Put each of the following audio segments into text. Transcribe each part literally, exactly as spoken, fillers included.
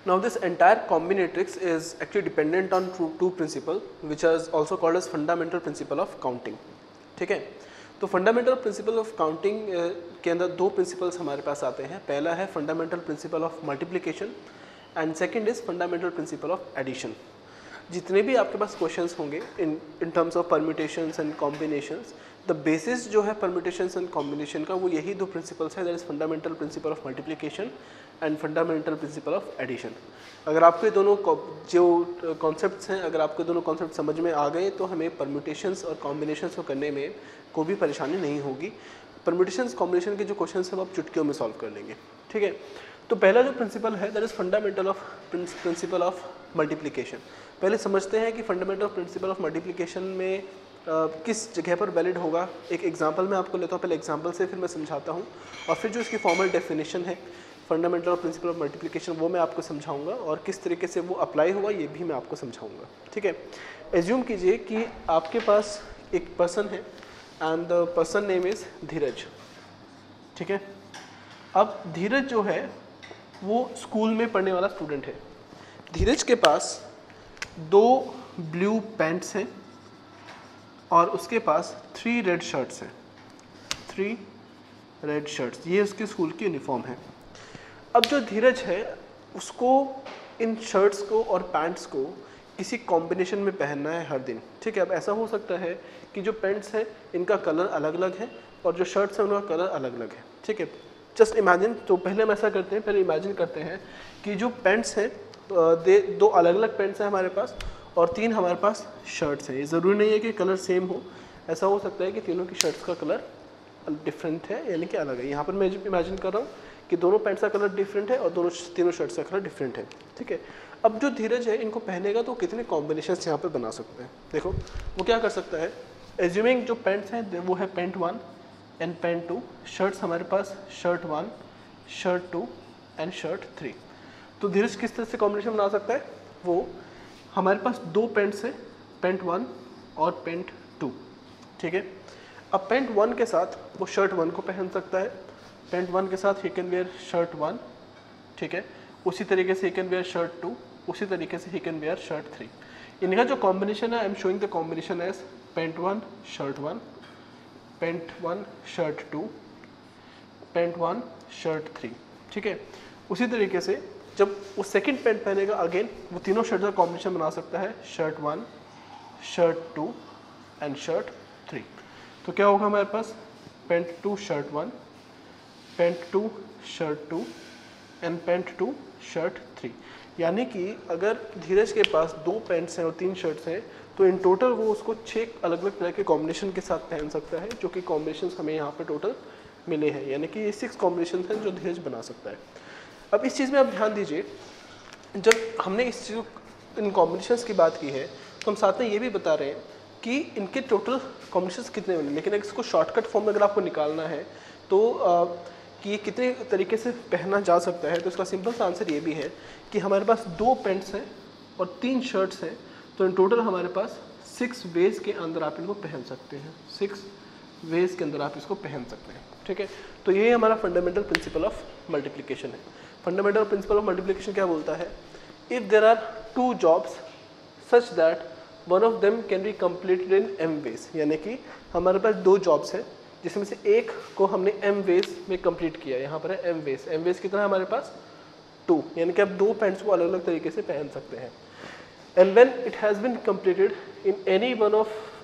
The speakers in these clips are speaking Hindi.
Now this entire combinatorics is actually dependent on two, two principle which is also called as fundamental principle of counting. ठीक है, तो फंडामेंटल प्रिंसिपल ऑफ काउंटिंग के अंदर दो प्रिंसिपल्स हमारे पास आते हैं. पहला है fundamental principle of multiplication and second is fundamental principle of addition. जितने भी आपके पास क्वेश्चंस होंगे in in terms of permutations and combinations, the basis जो है परम्यूटेशंस एंड कॉम्बिनेशन का वो यही दो प्रिंसिपल्स है, that is fundamental principle of multiplication and fundamental principle of addition. अगर आपको ये दोनों जो कॉन्सेप्ट्स हैं, अगर आपको दोनों कॉन्सेप्ट समझ में आ गए तो हमें परम्यूटेशंस और कॉम्बिनेशंस को करने में कोई भी परेशानी नहीं होगी. परम्यूटेशंस कॉम्बिनेशन के जो क्वेश्चंस हैं वो आप चुटकियों में सॉल्व कर लेंगे. ठीक है, तो पहला जो प्रिंसिपल है that is fundamental of principle of multiplication. पहले समझते हैं कि फंडामेंटल प्रिंसिपल ऑफ मल्टीप्लिकेशन में Uh, किस जगह पर वैलिड होगा. एक एग्जांपल मैं आपको लेता हूँ, पहले एग्जांपल से फिर मैं समझाता हूँ और फिर जो इसकी फॉर्मल डेफिनेशन है fundamental of principle of multiplication वो मैं आपको समझाऊंगा और किस तरीके से वो अप्लाई हुआ ये भी मैं आपको समझाऊंगा. ठीक है, एज्यूम कीजिए कि आपके पास एक पर्सन है and the person name is Dheeraj. ठीक है, अब धीरज जो है वो स्कूल में पढ़ने वाला स्टूडेंट है. धीरज के पास दो ब्लू पैंट्स हैं और उसके पास थ्री रेड शर्ट्स हैं. थ्री रेड शर्ट्स, ये उसके स्कूल की यूनिफॉर्म है. अब जो धीरज है उसको इन शर्ट्स को और पैंट्स को किसी कॉम्बिनेशन में पहनना है हर दिन. ठीक है, अब ऐसा हो सकता है कि जो पैंट्स हैं इनका कलर अलग अलग है और जो शर्ट्स हैं उनका कलर अलग अलग है. ठीक है, जस्ट इमेजिन. तो पहले हम ऐसा करते हैं, पहले इमेजिन करते हैं कि जो पैंट्स हैं दे दो अलग अलग पैंट्स हैं हमारे पास और तीन हमारे पास शर्ट्स हैं. ये ज़रूरी नहीं है कि कलर सेम हो, ऐसा हो सकता है कि तीनों की शर्ट्स का कलर डिफरेंट है यानी कि अलग है. यहाँ पर मैं इमेजिन कर रहा हूँ कि दोनों पैंट्स का कलर डिफरेंट है और दोनों तीनों शर्ट्स का कलर डिफरेंट है. ठीक है, अब जो धीरज है इनको पहनेगा तो कितने कॉम्बिनेशंस यहाँ पर बना सकते हैं. देखो वो क्या कर सकता है, एज्यूमिंग जो पैंट्स हैं वो है pant one and pant two. Shirts हमारे पास shirt one, shirt two and shirt three. तो धीरज किस तरह से कॉम्बिनेशन बना सकता है, वो हमारे पास दो पैंट्स हैं, पैंट वन और पैंट टू. ठीक है, अब पैंट वन के साथ वो शर्ट वन को पहन सकता है, पैंट वन के साथ ही कैन वेयर शर्ट वन. ठीक है, उसी तरीके से ही कैन वेयर शर्ट टू, उसी तरीके से ही कैन वेयर शर्ट थ्री. इनका जो कॉम्बिनेशन है I am showing the combination as pant one shirt one, pant one shirt two, pant one shirt three. ठीक है, उसी तरीके से जब वो सेकंड पैंट पहनेगा अगेन वो तीनों शर्ट का कॉम्बिनेशन बना सकता है shirt one, shirt two and shirt three. तो क्या होगा हमारे पास pant two shirt one, pant two shirt two and pant two shirt three. यानी कि अगर धीरज के पास दो पैंट्स हैं और तीन शर्ट्स हैं तो इन टोटल वो उसको छः अलग अलग तरह के कॉम्बिनेशन के साथ पहन सकता है, जो कि कॉम्बिनेशन हमें यहाँ पे टोटल मिले हैं. यानी कि ये सिक्स कॉम्बिनेशन हैं जो धीरज बना सकता है. अब इस चीज़ में आप ध्यान दीजिए, जब हमने इस चीज़ इन कॉम्बिनेशंस की बात की है तो हम साथ में ये भी बता रहे हैं कि इनके टोटल कॉम्बिनेशंस कितने बने. लेकिन अगर इसको शॉर्टकट फॉर्म में अगर आपको निकालना है तो आ, कि ये कितने तरीके से पहना जा सकता है, तो इसका सिंपल सा आंसर ये भी है कि हमारे पास दो पैंट्स हैं और तीन शर्ट्स हैं, तो इन टोटल हमारे पास सिक्स वेज के अंदर आप इनको पहन सकते हैं. सिक्स वेज के अंदर आप इसको पहन सकते हैं. ठीक है, तो ये हमारा फंडामेंटल प्रिंसिपल ऑफ मल्टीप्लिकेशन है. फंडामेंटल प्रिंसिपल ऑफ मल्टीप्लिकेशन क्या बोलता है, if there are two jobs such that one of them can be completed in m ways. यानी कि हमारे पास दो जॉब्स हैं जिसमें से एक को हमने एम वेज में कंप्लीट किया. यहाँ पर है एम वेज. एम वेज कितना है हमारे पास टू, यानी कि आप दो पैंट्स को अलग अलग तरीके से पहन सकते हैं. And when it has been completed in any one of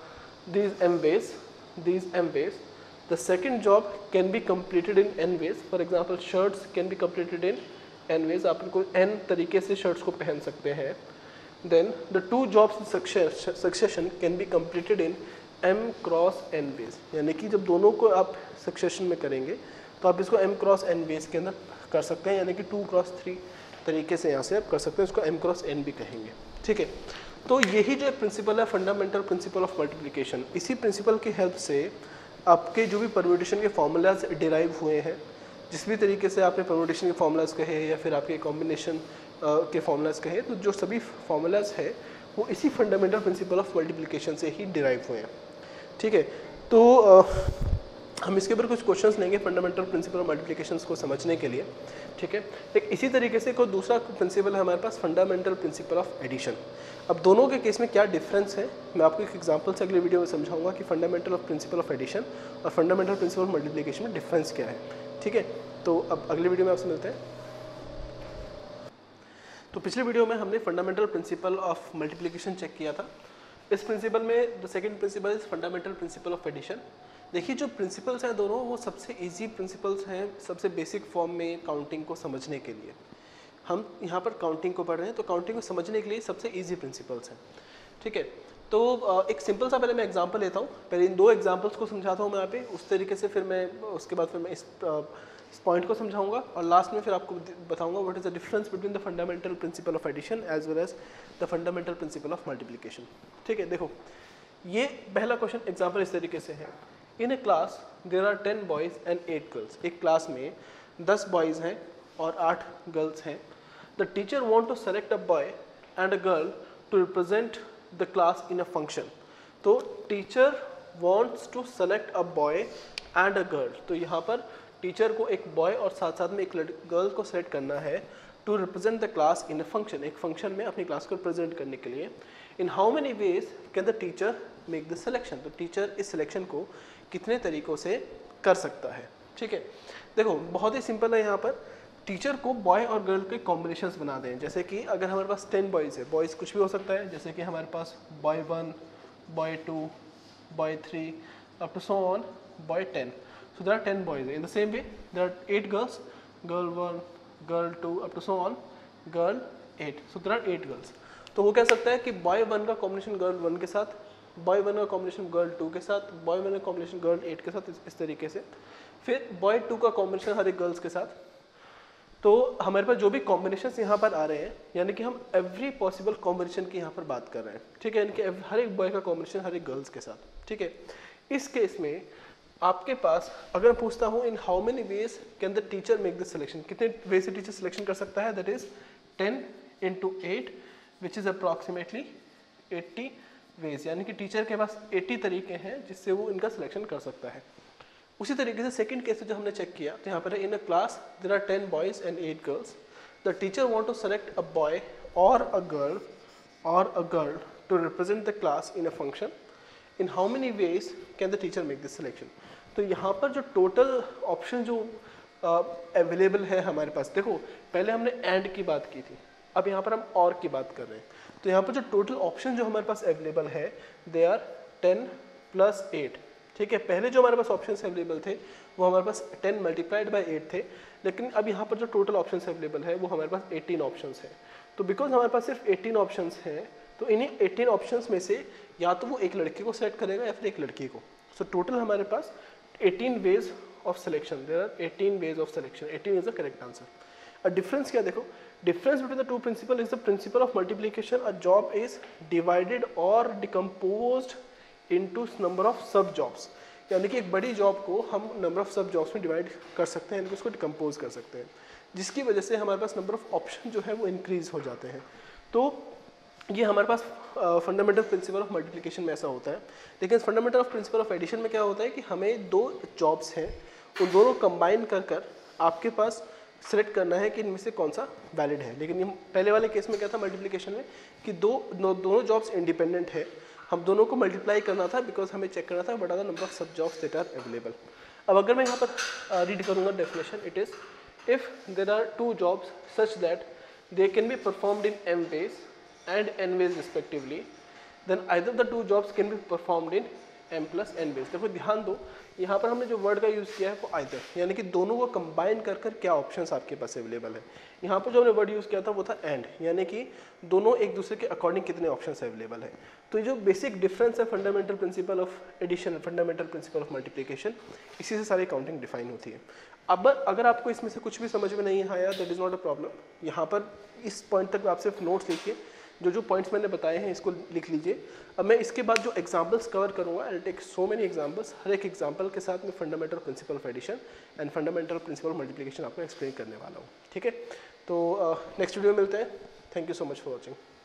these m ways these m ways the second job can be completed in n ways. For example, shirts can be completed in n ways. आप इनको n तरीके से shirts को पहन सकते हैं. Then the two jobs in succession can be completed in m cross n ways. यानी कि जब दोनों को आप succession में करेंगे तो आप इसको m cross n ways के अंदर कर सकते हैं. यानी कि टू क्रॉस थ्री तरीके से यहाँ से आप कर सकते हैं. इसको m cross n भी कहेंगे. ठीक है, तो यही जो प्रिंसिपल है फंडामेंटल प्रिंसिपल ऑफ मल्टीप्लिकेशन, इसी प्रिंसिपल की हेल्प से आपके जो भी परम्यूटेशन के फॉर्मूलाज डिराइव हुए हैं, जिस भी तरीके से आपने परम्यूटेशन के फॉर्मूलाज कहे या फिर आपके कॉम्बिनेशन के फॉर्मूलाज कहे, तो जो सभी फॉर्मूलाज है वो इसी फंडामेंटल प्रिंसिपल ऑफ मल्टीप्लिकेशन से ही डिराइव हुए हैं. ठीक है, तो हम इसके ऊपर कुछ क्वेश्चंस लेंगे फंडामेंटल प्रिंसिपल ऑफ मल्टीप्लिकेशंस को समझने के लिए, ठीक है। एक इसी तरीके से कोई दूसरा प्रिंसिपल है हमारे पास, फंडामेंटल प्रिंसिपल ऑफ एडिशन। अब दोनों के केस में क्या डिफरेंस है मैं आपको एक एग्जांपल से अगले वीडियो में समझाऊंगा कि fundamental of principle of addition और फंडामेंटल प्रिंसिपल ऑफ मल्टीप्लिकेशन में डिफरेंस क्या है, ठीक है। तो अब अगले वीडियो में आपसे मिलते हैं। तो पिछले वीडियो में हमने fundamental principle of multiplication check किया था। इस प्रिंसिपल में the second principle is fundamental principle of addition. देखिए जो प्रिंसिपल्स हैं दोनों वो सबसे इजी प्रिंसिपल्स हैं सबसे बेसिक फॉर्म में काउंटिंग को समझने के लिए। हम यहाँ पर काउंटिंग को पढ़ रहे हैं तो काउंटिंग को समझने के लिए सबसे इजी प्रिंसिपल्स हैं, ठीक है। तो एक सिंपल सा पहले मैं एग्जांपल लेता हूँ, पहले इन दो एग्जांपल्स को समझाता हूँ मैं यहाँ पे, उस तरीके से फिर मैं उसके बाद फिर मैं इस इस पॉइंट को समझाऊंगा और लास्ट में फिर आपको बताऊंगा what is the difference between the fundamental principle of addition as well as the fundamental principle of multiplication, ठीक है। देखो ये पहला क्वेश्चन एग्जांपल इस तरीके से है। In a class there are ten boys and eight girls. एक क्लास में दस बॉयज़ हैं और आठ गर्ल्स हैं। The teacher want to select a boy and a girl to represent the class in a function. तो teacher wants to select a boy and a girl, तो यहाँ पर टीचर को एक बॉय और साथ साथ में एक गर्ल को सेलेक्ट करना है to represent the class in a function, एक फंक्शन में अपनी क्लास को रिप्रेजेंट करने के लिए। In how many ways can the teacher make the selection, तो टीचर इस सिलेक्शन को कितने तरीक़ों से कर सकता है, ठीक है। देखो बहुत ही सिंपल है, यहाँ पर टीचर को बॉय और गर्ल के कॉम्बिनेशंस बना दें। जैसे कि अगर हमारे पास टेन बॉयज़ है, बॉयज़ कुछ भी हो सकता है, जैसे कि हमारे पास boy one, boy two, boy three up to so on boy ten. So there are ten boys. In the same way, there are eight girls, girl one, girl two, up to so on, girl eight. So there are eight girls. तो वो कह सकता है कि boy one का combination girl one के साथ, boy one का combination girl two के साथ, boy one का combination girl eight के साथ, इस, इस तरीके से। फिर boy two का combination हर एक girls के साथ। तो हमारे पास जो भी combinations यहाँ पर आ रहे हैं, यानी कि हम every possible combination की यहाँ पर बात कर रहे हैं, ठीक है। यानी कि हर एक boy का combination हर एक girls के साथ, ठीक है। इस केस में आपके पास अगर पूछता हूँ in how many ways can the teacher make this selection, कितने वे से टीचर सिलेक्शन कर सकता है, that is ten into eight which is approximately eighty ways, यानी कि टीचर के पास अस्सी तरीके हैं जिससे वो इनका सिलेक्शन कर सकता है। उसी तरीके से सेकंड केस जो हमने चेक किया तो यहाँ पर in a class there are ten boys and eight girls. The teacher want to select a boy और अ गर्ल और a girl to represent the class in a function. In how many ways can the teacher make this selection. तो यहाँ पर जो टोटल ऑप्शन जो अवेलेबल uh, है हमारे पास, देखो पहले हमने एंड की बात की थी, अब यहाँ पर हम और की बात कर रहे हैं। तो यहाँ पर जो टोटल ऑप्शन जो हमारे पास अवेलेबल है they are ten plus eight, ठीक है। पहले जो हमारे पास ऑप्शन अवेलेबल थे वो हमारे पास टेन मल्टीप्लाइड बाई एट थे, लेकिन अब यहाँ पर जो टोटल ऑप्शन अवेलेबल है वो हमारे पास एटीन ऑप्शन है। तो बिकॉज हमारे पास सिर्फ एटीन ऑप्शन हैं तो इन्हीं एटीन ऑप्शन में से या तो वो एक लड़के को सेलेक्ट करेगा या फिर एक लड़की को। सो so, टोटल हमारे पास eighteen ways of selection, there are eighteen ways of selection, eighteen is the correct answer. A difference क्या देखो, difference between the two principle is the principle of multiplication a job is divided और decomposed into number of sub jobs, यानी कि एक बड़ी जॉब को हम नंबर ऑफ सब जॉब्स में डिवाइड कर सकते हैं, यानी कि उसको डिकम्पोज कर सकते हैं, जिसकी वजह से हमारे पास नंबर ऑफ ऑप्शन जो है वो इंक्रीज हो जाते हैं। तो ये हमारे पास फंडामेंटल प्रिंसिपल ऑफ मल्टीप्लिकेशन में ऐसा होता है। लेकिन fundamental of principle of addition में क्या होता है कि हमें दो जॉब्स हैं उन दोनों कंबाइन कर कर आपके पास सेलेक्ट करना है कि इनमें से कौन सा वैलिड है। लेकिन ये पहले वाले केस में क्या था मल्टीप्लिकेशन में कि दो दो, दोनों जॉब्स इंडिपेंडेंट है, हम दोनों को मल्टीप्लाई करना था बिकॉज हमें चेक करना था what are the number of sub jobs that are available. अब अगर मैं यहाँ पर रीड करूँगा definition, it is if there are two jobs such that they can be performed in m ways and n ways respectively, then either the two jobs can be performed in m plus n ways। देखो ध्यान दो यहाँ पर हमने जो वर्ड का यूज़ किया है वो either, यानी कि दोनों को कंबाइन कर कर क्या ऑप्शंस आपके पास अवेलेबल है। यहाँ पर जो हमने वर्ड यूज़ किया था वो था एंड, यानी कि दोनों एक दूसरे के अकॉर्डिंग कितने ऑप्शंस अवेलेबल है। तो ये जो बेसिक डिफरेंस है fundamental principle of addition, fundamental principle of multiplication, इसी से सारी काउंटिंग डिफाइन होती है। अब अगर आपको इसमें से कुछ भी समझ में नहीं आया that is not a problem. यहाँ पर इस पॉइंट तक आप सिर्फ नोट्स लिखिए, जो जो पॉइंट्स मैंने बताए हैं इसको लिख लीजिए। अब मैं इसके बाद जो एग्जांपल्स कवर करूंगा, I will take so many examples, हर एक एग्जांपल के साथ मैं fundamental principle of addition and fundamental principle of multiplication आपको एक्सप्लेन करने वाला हूँ, ठीक है। तो नेक्स्ट वीडियो में मिलते हैं। Thank you so much for watching.